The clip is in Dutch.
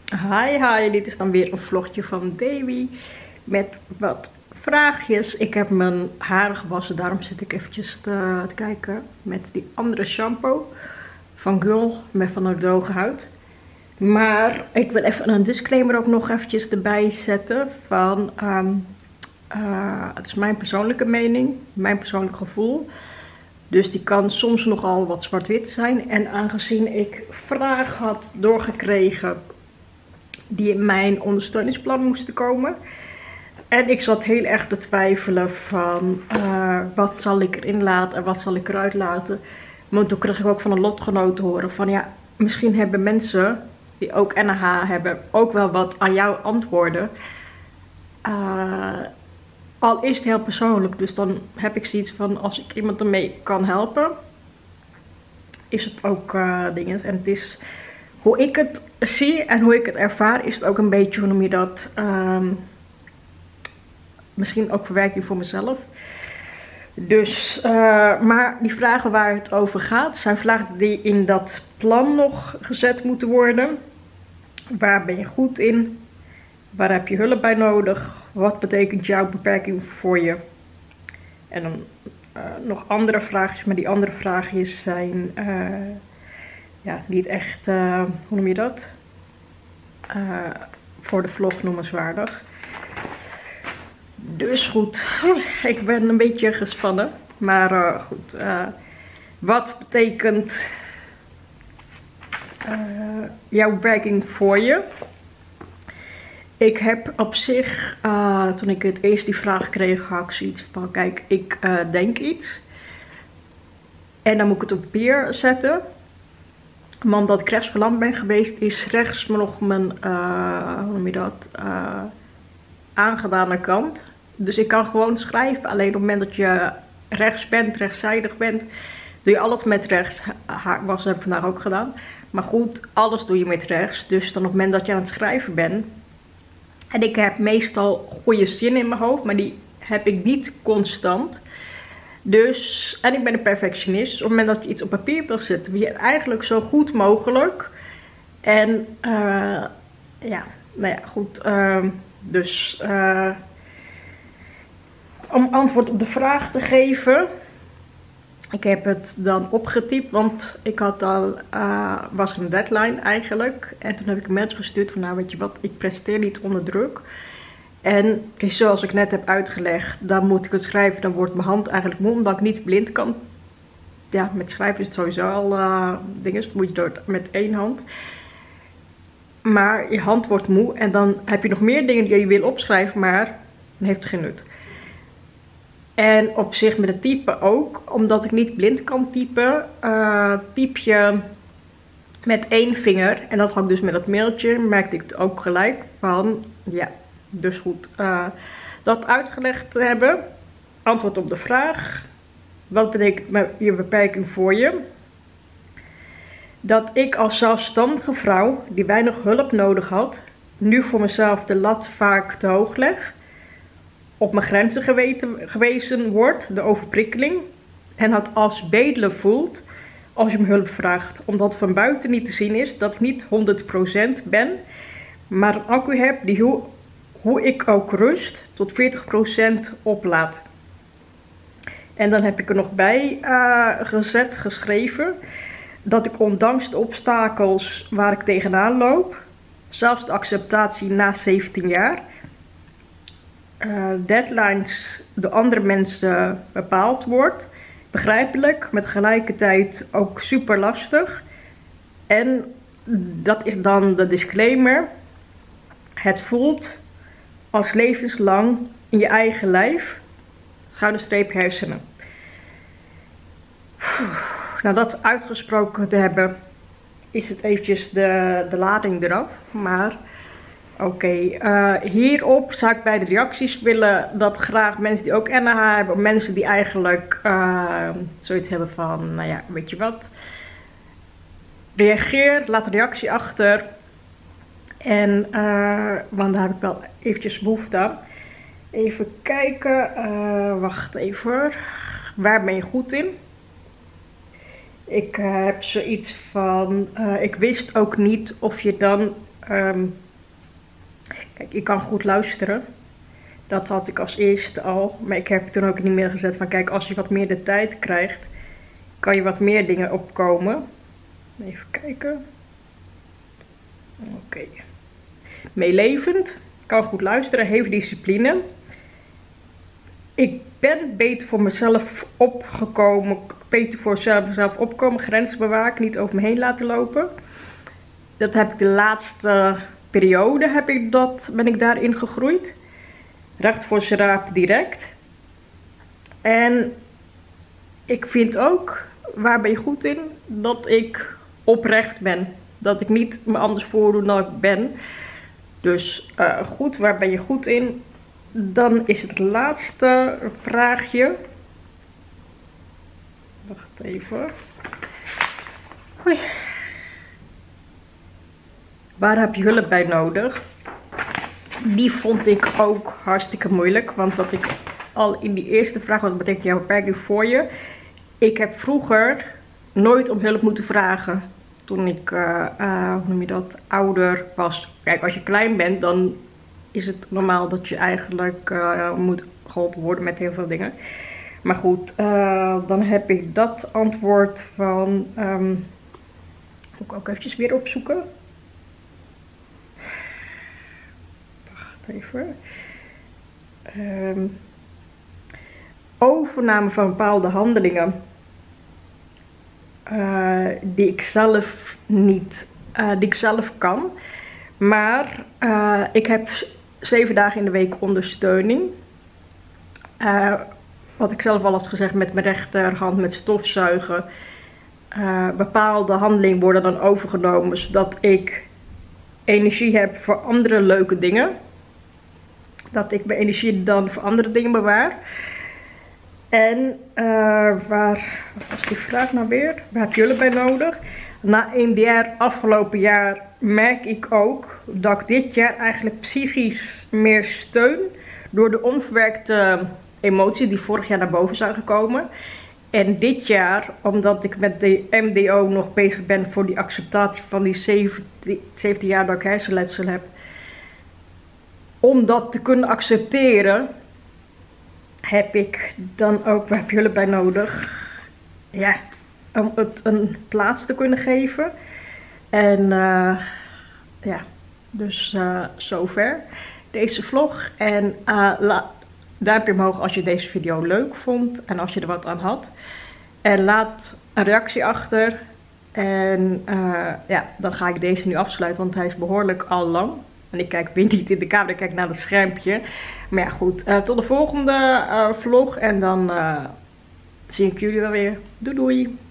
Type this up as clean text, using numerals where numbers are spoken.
Hi, dit is dan weer een vlogje van Davy met wat vraagjes. Ik heb mijn haren gewassen, daarom zit ik eventjes te kijken met die andere shampoo van Girl met van een droge huid. Maar ik wil even een disclaimer ook nog eventjes erbij zetten van het is mijn persoonlijke mening, mijn persoonlijk gevoel. Dus die kan soms nogal wat zwart-wit zijn. En aangezien ik vragen had doorgekregen die in mijn ondersteuningsplan moesten komen. En ik zat heel erg te twijfelen van wat zal ik erin laten en wat zal ik eruit laten. Want toen kreeg ik ook van een lotgenoot te horen van ja, misschien hebben mensen die ook NH hebben ook wel wat aan jouw antwoorden. Al is het heel persoonlijk, dus dan heb ik zoiets van als ik iemand ermee kan helpen, is het ook dingen. En het is hoe ik het zie en hoe ik het ervaar, is het ook een beetje, hoe noem je dat, misschien ook verwerking voor mezelf. Dus, maar die vragen waar het over gaat, zijn vragen die in dat plan nog gezet moeten worden. Waar ben je goed in? Waar heb je hulp bij nodig? Wat betekent jouw beperking voor je? En dan nog andere vraagjes, maar die andere vraagjes zijn ja, niet echt, hoe noem je dat? Voor de vlog noemenswaardig. Dus goed, ik ben een beetje gespannen. Maar goed, wat betekent jouw beperking voor je? Ik heb op zich, toen ik het eerst die vraag kreeg, had ik zoiets van, kijk, ik denk iets. En dan moet ik het op papier zetten. Want dat ik rechtsverlamd ben geweest, is rechts nog mijn, hoe noem je dat, aangedane kant. Dus ik kan gewoon schrijven, alleen op het moment dat je rechts bent, rechtszijdig bent, doe je alles met rechts. Haakwas heb ik vandaag ook gedaan. Maar goed, alles doe je met rechts. Dus dan op het moment dat je aan het schrijven bent. En ik heb meestal goede zinnen in mijn hoofd, maar die heb ik niet constant. Dus, en ik ben een perfectionist. Dus op het moment dat je iets op papier wil zetten, wil je het eigenlijk zo goed mogelijk. En ja, nou ja, goed. Dus om antwoord op de vraag te geven. Ik heb het dan opgetypt, want ik had al, was een deadline eigenlijk. En toen heb ik een mail gestuurd van nou weet je wat, ik presteer niet onder druk. En zoals ik net heb uitgelegd, dan moet ik het schrijven, dan wordt mijn hand eigenlijk moe, omdat ik niet blind kan. Ja, met schrijven is het sowieso al dingen, moet je door met één hand. Maar je hand wordt moe en dan heb je nog meer dingen die je wil opschrijven, maar dan heeft het geen nut. En op zich met het typen ook, omdat ik niet blind kan typen, typ je met één vinger. En dat had ik dus met dat mailtje, merkte ik het ook gelijk van, ja, dus goed. Dat uitgelegd te hebben, antwoord op de vraag, wat betekent je beperking voor je? Dat ik als zelfstandige vrouw, die weinig hulp nodig had, nu voor mezelf de lat vaak te hoog leg. Op mijn grenzen gewezen wordt, de overprikkeling. En het als bedelen voelt als je me hulp vraagt. Omdat van buiten niet te zien is dat ik niet 100% ben. Maar een accu heb die hoe ik ook rust tot 40% oplaat. En dan heb ik er nog bij geschreven. Dat ik ondanks de obstakels waar ik tegenaan loop. Zelfs de acceptatie na 17 jaar. Deadlines door andere mensen bepaald wordt. Begrijpelijk, met tegelijkertijd ook super lastig. En dat is dan de disclaimer. Het voelt als levenslang in je eigen lijf. Schuine streep hersenen. Nou, dat uitgesproken te hebben, is het eventjes de lading eraf. Maar oké, hierop zou ik bij de reacties willen dat graag mensen die ook NH hebben, mensen die eigenlijk zoiets hebben van, nou ja, weet je wat. Reageer, laat een reactie achter. En, want daar heb ik wel eventjes behoefte aan. Even kijken, wacht even. Waar ben je goed in? Ik heb zoiets van, ik wist ook niet of je dan Kijk, ik kan goed luisteren. Dat had ik als eerste al. Maar ik heb toen ook in die mail gezet van kijk, als je wat meer de tijd krijgt, kan je wat meer dingen opkomen. Even kijken. Oké. Meelevend. Kan goed luisteren. Heeft discipline. Ik ben beter voor mezelf opgekomen. Beter voor mezelf opkomen. Grenzen bewaken. Niet over me heen laten lopen. Dat heb ik de laatste periode ben ik daarin gegroeid. Recht voor zijn raap direct. En ik vind ook, waar ben je goed in? Dat ik oprecht ben. Dat ik niet me anders voordoe dan ik ben. Dus goed, waar ben je goed in? Dan is het laatste vraagje. Wacht even. Hoi. Waar heb je hulp bij nodig? Die vond ik ook hartstikke moeilijk. Want wat ik al in die eerste vraag, wat betekent jouw beperking voor je? Ik heb vroeger nooit om hulp moeten vragen. Toen ik, hoe noem je dat, ouder was. Kijk, als je klein bent, dan is het normaal dat je eigenlijk moet geholpen worden met heel veel dingen. Maar goed, dan heb ik dat antwoord van... moet ik ook eventjes weer opzoeken. Wacht even. Overname van bepaalde handelingen. Die ik zelf niet, die ik zelf kan. Maar ik heb 7 dagen in de week ondersteuning. Wat ik zelf al had gezegd met mijn rechterhand met stofzuigen. Bepaalde handelingen worden dan overgenomen. Zodat ik energie heb voor andere leuke dingen. Dat ik mijn energie dan voor andere dingen bewaar. En wat was die vraag nou weer? Waar heb je hulp bij nodig? Na EMDR afgelopen jaar merk ik ook dat ik dit jaar eigenlijk psychisch meer steun. Door de onverwerkte emoties die vorig jaar naar boven zijn gekomen. En dit jaar, omdat ik met de MDO nog bezig ben voor die acceptatie van die 17 jaar dat ik hersenletsel heb. Om dat te kunnen accepteren, heb ik dan ook, waar heb je hulp bij nodig? Ja, om het een plaats te kunnen geven. En ja, dus zover deze vlog. En duimpje omhoog als je deze video leuk vond en als je er wat aan had. En laat een reactie achter. En ja, dan ga ik deze nu afsluiten, want hij is behoorlijk al lang. En ik kijk weer niet in de camera, ik kijk naar het schermpje. Maar ja, goed. Tot de volgende vlog. En dan zie ik jullie wel weer. Doei doei!